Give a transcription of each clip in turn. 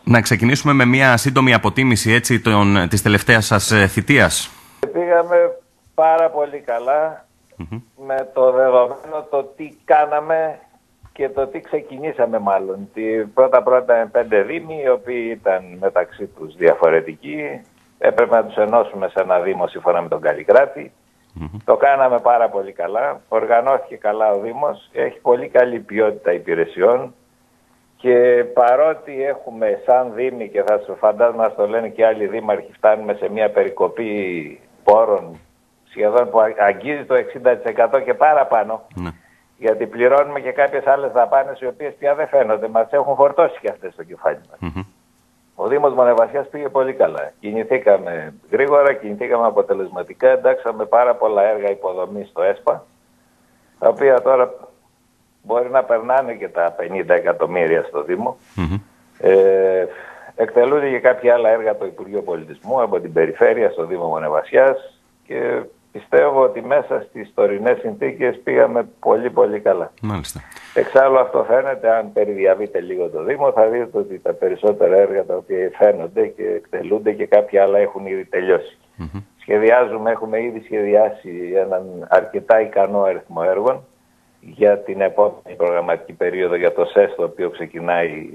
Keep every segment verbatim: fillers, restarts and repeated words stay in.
Να ξεκινήσουμε με μια σύντομη αποτίμηση έτσι, των, της τελευταίας σας θητείας. Πήγαμε πάρα πολύ καλά mm-hmm. με το δεδομένο το τι κάναμε και το τι ξεκινήσαμε μάλλον. Πρώτα-πρώτα με πέντε δήμοι, οι οποίοι ήταν μεταξύ τους διαφορετικοί. Έπρεπε να τους ενώσουμε σε ένα δήμο σύμφωνα με τον Καλλικράτη. Mm-hmm. Το κάναμε πάρα πολύ καλά. Οργανώθηκε καλά ο Δήμος. Έχει πολύ καλή ποιότητα υπηρεσιών. Και παρότι έχουμε σαν Δήμοι, και θα σου φαντάζομαι να το λένε και άλλοι δήμαρχοι, φτάνουμε σε μια περικοπή πόρων σχεδόν που αγγίζει το εξήντα τοις εκατό και παραπάνω. Mm-hmm. Γιατί πληρώνουμε και κάποιες άλλες δαπάνες οι οποίες πια δεν φαίνονται. Μας έχουν φορτώσει και αυτές στο κεφάλι μας. Mm-hmm. Ο Δήμος Μονεβασιάς πήγε πολύ καλά. Κινηθήκαμε γρήγορα, κινηθήκαμε αποτελεσματικά, εντάξαμε πάρα πολλά έργα υποδομής στο ΕΣΠΑ, τα οποία τώρα μπορεί να περνάνε και τα πενήντα εκατομμύρια στο Δήμο. Mm-hmm. Ε, εκτελούνται και κάποια άλλα έργα από το Υπουργείο Πολιτισμού, από την Περιφέρεια στο Δήμο Μονεβασιάς και πιστεύω ότι μέσα στις τωρινές συνθήκες πήγαμε πολύ πολύ καλά. Μάλιστα. Εξάλλου αυτό φαίνεται, αν περιδιαβείτε λίγο το Δήμο, θα δείτε ότι τα περισσότερα έργα τα οποία φαίνονται και εκτελούνται και κάποια άλλα έχουν ήδη τελειώσει. Mm-hmm. Σχεδιάζουμε, έχουμε ήδη σχεδιάσει έναν αρκετά ικανό αριθμό έργων για την επόμενη προγραμματική περίοδο για το ΣΕΣ, το οποίο ξεκινάει,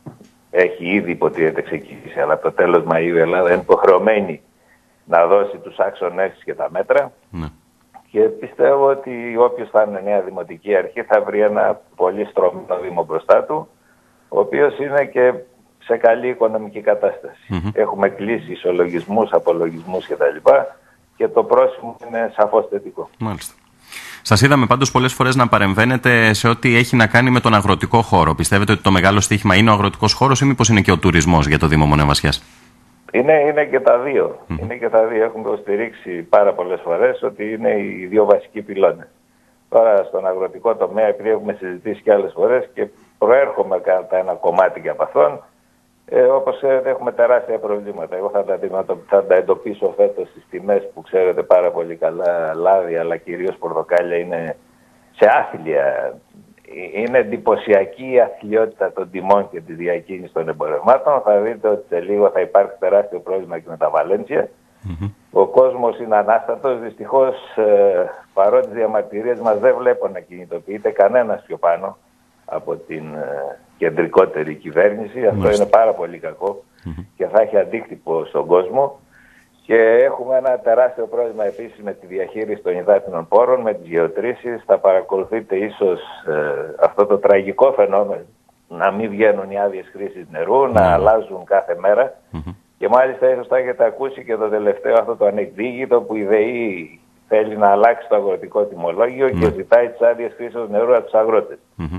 έχει ήδη υποτίθεται ξεκινήσει, αλλά από το τέλος Μαΐου η Ελλάδα είναι υποχρεωμένη να δώσει τους άξονες και τα μέτρα. Mm. Και πιστεύω ότι όποιος θα είναι νέα δημοτική αρχή θα βρει ένα πολύ στρωμένο Δήμο μπροστά του, ο οποίος είναι και σε καλή οικονομική κατάσταση. Mm-hmm. Έχουμε κλείσει ισολογισμούς, απολογισμούς κτλ. Και το πρόσημο είναι σαφώς θετικό. Μάλιστα. Σας είδαμε πάντως πολλές φορές να παρεμβαίνετε σε ό,τι έχει να κάνει με τον αγροτικό χώρο. Πιστεύετε ότι το μεγάλο στοίχημα είναι ο αγροτικός χώρος ή μήπως είναι και ο τουρισμός για το Δήμο Μονεβασιάς? Είναι, είναι και τα δύο. Mm. Είναι και τα δύο. Έχουμε υποστηρίξει πάρα πολλές φορές ότι είναι οι δύο βασικοί πυλώνες. Τώρα στον αγροτικό τομέα, επειδή έχουμε συζητήσει και άλλες φορές και προέρχομαι κατά ένα κομμάτι και από αυτόν, ε, όπως ξέρετε έχουμε τεράστια προβλήματα. Εγώ θα τα, θα τα εντοπίσω φέτος στις τιμές που ξέρετε πάρα πολύ καλά, λάδι αλλά κυρίως πορτοκάλια είναι σε άθλια. Είναι εντυπωσιακή η αθλιότητα των τιμών και της διακίνησης των εμπορευμάτων. Θα δείτε ότι σε λίγο θα υπάρχει τεράστιο πρόβλημα και με τα Βαλένσια. Mm-hmm. Ο κόσμος είναι ανάστατος. Δυστυχώς, ε, παρότι τις διαμαρτυρίες μας δεν βλέπω να κινητοποιείται κανένας πιο πάνω από την ε, κεντρικότερη κυβέρνηση. Αυτό mm-hmm. είναι πάρα πολύ κακό mm-hmm. και θα έχει αντίκτυπο στον κόσμο. Και έχουμε ένα τεράστιο πρόβλημα επίσης με τη διαχείριση των υδάτινων πόρων, με τις γεωτρήσεις. Θα παρακολουθείτε ίσως ε, αυτό το τραγικό φαινόμενο, να μην βγαίνουν οι άδειες χρήσης νερού, mm-hmm. να αλλάζουν κάθε μέρα. Mm-hmm. Και μάλιστα ίσως θα έχετε ακούσει και το τελευταίο αυτό το ανεκδίκητο που η ΔΕΗ θέλει να αλλάξει το αγροτικό τιμολόγιο mm-hmm. και ζητάει τις άδειες χρήσης νερού από τους αγρότες. Mm-hmm.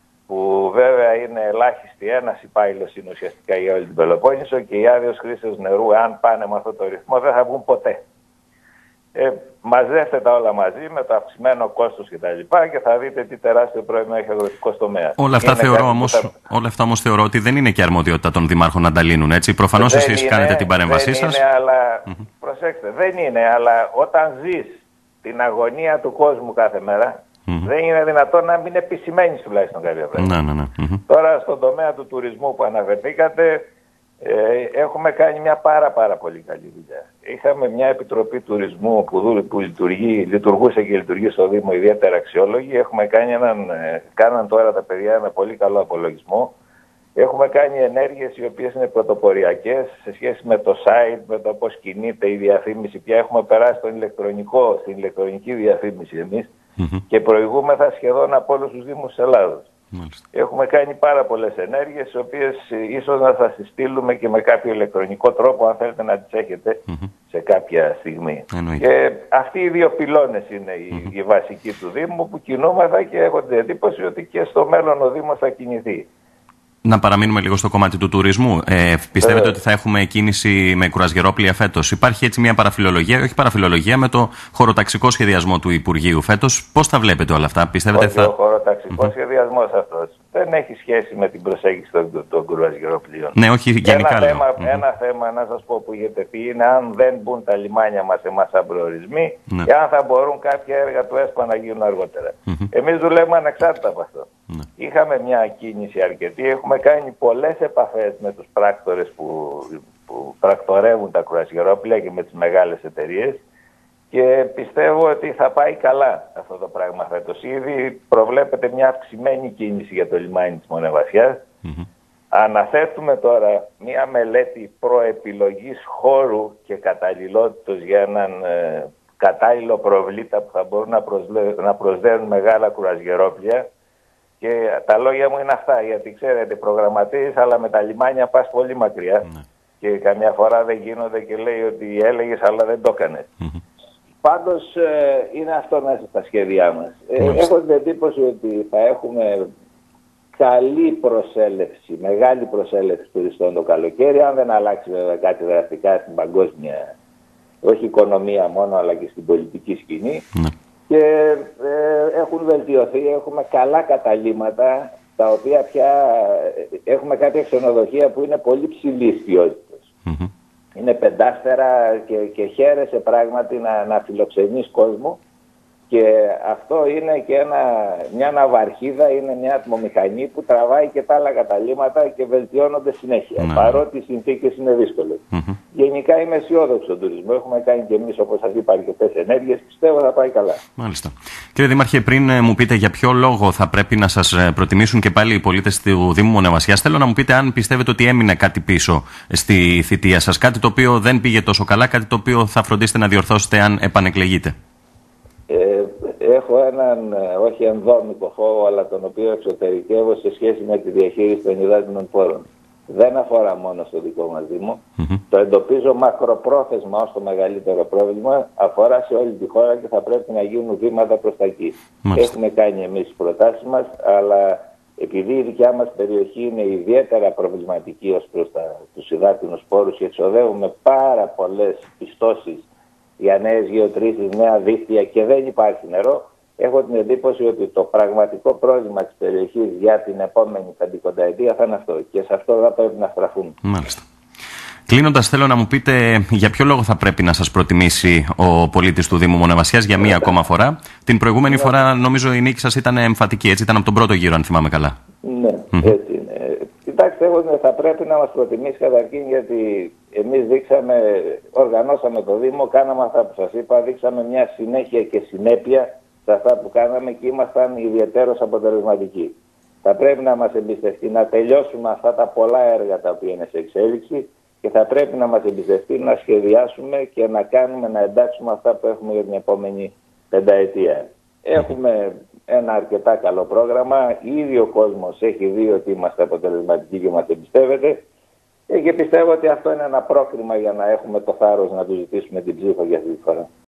Που βέβαια είναι ελάχιστη, ένας υπάλληλος είναι ουσιαστικά για όλη την Πελοπόννησο και οι άδειες χρήσεως νερού, αν πάνε με αυτό το ρυθμό, δεν θα βγουν ποτέ. Ε, μαζεύτε τα όλα μαζί με το αυξημένο κόστος κτλ. Και, και θα δείτε τι τεράστιο πρόβλημα έχει ο αγροτικός τομέας. Όλα αυτά, θεωρώ όμως, θα... όλα αυτά όμως θεωρώ ότι δεν είναι και αρμοδιότητα των δημάρχων να τα λύνουν, έτσι. Προφανώς δεν εσείς είναι, κάνετε την παρέμβασή σας. Είναι, αλλά... mm-hmm. Προσέξτε, δεν είναι, αλλά όταν ζεις την αγωνία του κόσμου κάθε μέρα, Mm-hmm. δεν είναι δυνατόν να μην επισημαίνεις τουλάχιστον κάποια πράγματα. Ναι, ναι, ναι. Mm-hmm. Τώρα στον τομέα του τουρισμού που αναφερθήκατε, ε, έχουμε κάνει μια πάρα πάρα πολύ καλή δουλειά. Είχαμε μια επιτροπή τουρισμού που, δου, που λειτουργεί, λειτουργούσε και λειτουργεί στο Δήμο ιδιαίτερα αξιόλογη. Έχουμε κάνει έναν, ε, κάναν τώρα τα παιδιά ένα πολύ καλό απολογισμό. Έχουμε κάνει ενέργειες οι οποίες είναι πρωτοποριακές σε σχέση με το site, με το πώς κινείται η διαφήμιση. Πια έχουμε περάσει στον ηλεκτρονικό, στην ηλεκτρονική διαφήμιση εμείς. Mm-hmm. Και προηγούμεθα σχεδόν από όλους τους Δήμους της Ελλάδος. Μάλιστα. Έχουμε κάνει πάρα πολλές ενέργειες, τις οποίες ίσως να σας στείλουμε και με κάποιο ηλεκτρονικό τρόπο, αν θέλετε να τις έχετε mm-hmm. σε κάποια στιγμή. Εννοείται. Και αυτοί οι δύο πυλώνες είναι οι, mm-hmm. οι βασικοί του Δήμου που κινούμεθα και έχω την εντύπωση ότι και στο μέλλον ο Δήμος θα κινηθεί. Να παραμείνουμε λίγο στο κομμάτι του τουρισμού. Ε, πιστεύετε ε, ότι θα έχουμε κίνηση με κουρασγερόπλοια φέτος? Υπάρχει έτσι μια παραφιλολογία, όχι παραφιλολογία, με το χωροταξικό σχεδιασμό του Υπουργείου φέτος. Πώς τα βλέπετε όλα αυτά? Πιστεύετε όχι θα... ο χωροταξικός mm-hmm. σχεδιασμός αυτός. δεν έχει σχέση με την προσέγγιση των, των κρουαζιεροπλοίων. Ναι, όχι γενικά. Ένα, θέμα, mm-hmm. ένα θέμα, να σας πω, που είχε τεθεί είναι αν δεν μπουν τα λιμάνια μας εμάς σαν προορισμοί ναι. και αν θα μπορούν κάποια έργα του ΕΣΠΑ να γίνουν αργότερα. Mm-hmm. Εμείς δουλεύουμε ανεξάρτητα από αυτό. Ναι. Είχαμε μια κίνηση αρκετή, έχουμε κάνει πολλές επαφές με τους πράκτορες που, που πρακτορεύουν τα κρουαζιερόπλοια και με τις μεγάλες εταιρείες. Και πιστεύω ότι θα πάει καλά αυτό το πράγμα φέτος. Ήδη προβλέπεται μια αυξημένη κίνηση για το λιμάνι της Μονεβασιάς. Mm-hmm. Αναθέτουμε τώρα μια μελέτη προεπιλογής χώρου και καταλληλότητος για έναν ε, κατάλληλο προβλήτα που θα μπορούν να, προσλε... να προσδέρουν μεγάλα κουραζιερόπλια. Και τα λόγια μου είναι αυτά, γιατί ξέρετε προγραμματίζεις, αλλά με τα λιμάνια πας πολύ μακριά. Mm-hmm. Και καμιά φορά δεν γίνονται και λέει ότι έλεγες αλλά δεν το έκανες. Mm-hmm. Πάντως ε, είναι αυτό μέσα στα σχέδιά μας. Ε, έχω την εντύπωση ότι θα έχουμε καλή προσέλευση, μεγάλη προσέλευση τουριστών το καλοκαίρι, αν δεν αλλάξει βέβαια κάτι δραστικά στην παγκόσμια, όχι οικονομία μόνο, αλλά και στην πολιτική σκηνή. Ναι. Και ε, έχουν βελτιωθεί, έχουμε καλά καταλύματα, τα οποία πια ε, έχουμε κάποια ξενοδοχεία που είναι πολύ ψηλής ποιότητας. Mm-hmm. Είναι πεντάστερα και, και χαίρεσαι πράγματι να, να φιλοξενείς κόσμο και αυτό είναι και ένα, μια ναυαρχίδα, είναι μια ατμομηχανή που τραβάει και τα άλλα καταλύματα και βελτιώνονται συνέχεια, ναι. παρότι οι συνθήκες είναι δύσκολες. Mm-hmm. Γενικά είμαι αισιόδοξο στον τουρισμό, έχουμε κάνει και εμείς όπως σας είπα αρκετές ενέργειες, πιστεύω θα πάει καλά. Μάλιστα. Κύριε Δήμαρχε, πριν μου πείτε για ποιο λόγο θα πρέπει να σας προτιμήσουν και πάλι οι πολίτες του Δήμου Μονεβασιάς, θέλω να μου πείτε αν πιστεύετε ότι έμεινε κάτι πίσω στη θητεία σας, κάτι το οποίο δεν πήγε τόσο καλά, κάτι το οποίο θα φροντίσετε να διορθώσετε αν επανεκλεγείτε. Ε, έχω έναν, όχι ενδόμικο φόβο, αλλά τον οποίο εξωτερικεύω σε σχέση με τη διαχείριση των υδάτινων πόρων. Δεν αφορά μόνο στο δικό μας Δήμο. Mm-hmm. Το εντοπίζω μακροπρόθεσμα ως το μεγαλύτερο πρόβλημα. Αφορά σε όλη τη χώρα και θα πρέπει να γίνουν βήματα προς τα εκεί. Mm-hmm. Έχουμε κάνει εμείς τις προτάσεις μας, αλλά επειδή η δικιά μας περιοχή είναι ιδιαίτερα προβληματική ως προς τα, τους υδάτινους πόρους και εξοδεύουμε πάρα πολλές πιστώσεις για νέες γεωτρήσεις, νέα δίκτυα και δεν υπάρχει νερό, έχω την εντύπωση ότι το πραγματικό πρόβλημα της περιοχής για την επόμενη πεντηκονταετία θα είναι αυτό και σε αυτό θα πρέπει να στραφούν. Μάλιστα. Κλείνοντας, θέλω να μου πείτε για ποιο λόγο θα πρέπει να σας προτιμήσει ο πολίτης του Δήμου Μονεβασιάς για μία ακόμα φορά. Την προηγούμενη ναι. φορά νομίζω η νίκη σας ήταν εμφατική, έτσι, ήταν από τον πρώτο γύρο αν θυμάμαι καλά. Ναι, mm-hmm. έτσι είναι. Κοιτάξτε, εγώ θα πρέπει να μας προτιμήσει καταρχήν γιατί εμείς δείξαμε, οργανώσαμε το Δήμο, κάναμε αυτά που σας είπα, δείξαμε μια συνέχεια και συνέπεια σε αυτά που κάναμε και ήμασταν ιδιαιτέρως αποτελεσματικοί. Θα πρέπει να μας εμπιστευτεί να τελειώσουμε αυτά τα πολλά έργα τα οποία είναι σε εξέλιξη και θα πρέπει να μας εμπιστευτεί να σχεδιάσουμε και να κάνουμε, να εντάξουμε αυτά που έχουμε για την επόμενη πενταετία. Έχουμε ένα αρκετά καλό πρόγραμμα, ήδη ο κόσμος έχει δει ότι είμαστε αποτελεσματικοί και μας εμπιστεύεται και πιστεύω ότι αυτό είναι ένα πρόκριμα για να έχουμε το θάρρος να του ζητήσουμε την ψήφο για αυτή τη φορά.